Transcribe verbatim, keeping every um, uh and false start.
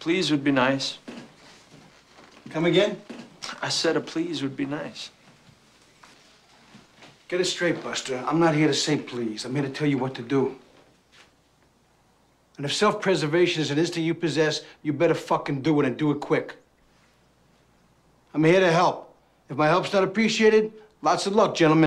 please would be nice. Come again? I said a please would be nice. Get it straight, Buster. I'm not here to say please. I'm here to tell you what to do. And if self-preservation is an instinct you possess, you better fucking do it and do it quick. I'm here to help. If my help's not appreciated, lots of luck, gentlemen.